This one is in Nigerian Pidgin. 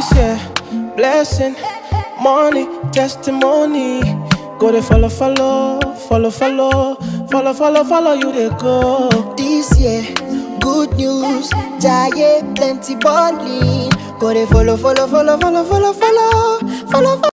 This year, blessing, money, testimony. Go they follow, you they go. This year, good news, giant plenty balling. Go they follow.